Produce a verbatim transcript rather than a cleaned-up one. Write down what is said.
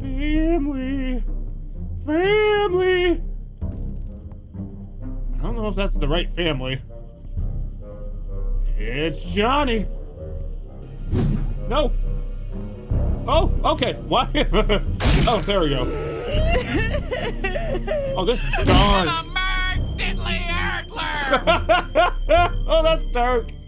Family. Family. I don't know if that's the right family. It's Johnny. No. Oh, okay. What? Oh, there we go. Oh, this is dark. A Mark Diddley Ergler! Oh, that's dark.